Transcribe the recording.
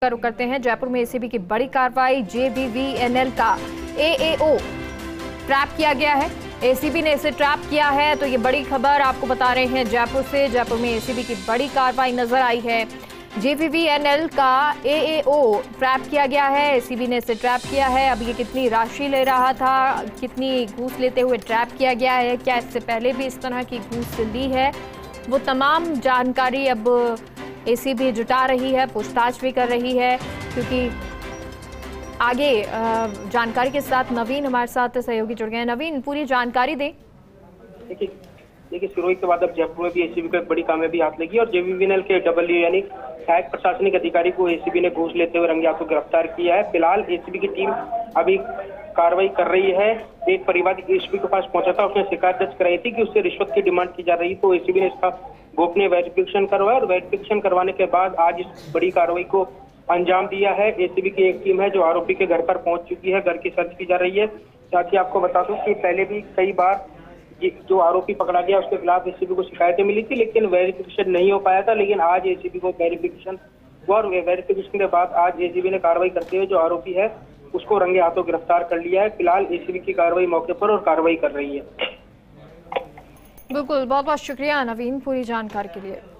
का रुख करते हैं। जयपुर में एसीबी की बड़ी कार्रवाई, जेबीवीएनएल का एएओ ट्रैप किया गया है। एसीबी ने इसे ट्रैप किया है, तो ये बड़ी खबर आपको बता रहे हैं जयपुर से। जयपुर में एसीबी की बड़ी कार्रवाई नजर आई है। जेबीवीएनएल का एएओ ट्रैप किया गया है, एसीबी ने इसे ट्रैप किया है। अब ये कितनी राशि ले रहा था, कितनी घूस लेते हुए ट्रैप किया गया है, क्या इससे पहले भी इस तरह की घूस ली है, वो तमाम जानकारी अब एसीबी जुटा रही है, पूछताछ भी कर रही है। क्योंकि आगे जानकारी के साथ नवीन हमारे साथ सहयोगी जुड़ गए हैं। नवीन, पूरी जानकारी दें। देखिए शुरू के बाद अब जयपुर में भी एसीबी को एक बड़ी कामयाबी हाथ लगी और जेबीवीएनएल के डब्ल्यू यानी सहायक प्रशासनिक अधिकारी को एसीबी ने घूस लेते हुए रंगे हाथों गिरफ्तार किया है। फिलहाल एसीबी की टीम अभी कार्रवाई कर रही है। एक परिवार एसीबी के पास पहुंचा था, उसने शिकायत दर्ज कराई थी कि उससे रिश्वत की डिमांड की जा रही, तो एसीबी ने इसका गोपनीय वेरिफिकेशन करवाया और वेरिफिकेशन करवाने के बाद आज इस बड़ी कार्रवाई को अंजाम दिया है। एसीबी की एक टीम है जो आरोपी के घर पर पहुंच चुकी है, घर की सर्च की जा रही है। साथ ही आपको बता दूं कि पहले भी कई बार जो आरोपी पकड़ा गया उसके खिलाफ एसीबी को शिकायतें मिली थी, लेकिन वेरिफिकेशन नहीं हो पाया था। लेकिन आज एसीबी को वेरिफिकेशन हुआ और वेरिफिकेशन के बाद आज एसीबी ने कार्रवाई करते हुए जो आरोपी है उसको रंगे हाथों गिरफ्तार कर लिया है। फिलहाल एसीबी की कार्रवाई मौके पर और कार्रवाई कर रही है। बिल्कुल, बहुत बहुत शुक्रिया नवीन पूरी जानकारी के लिए।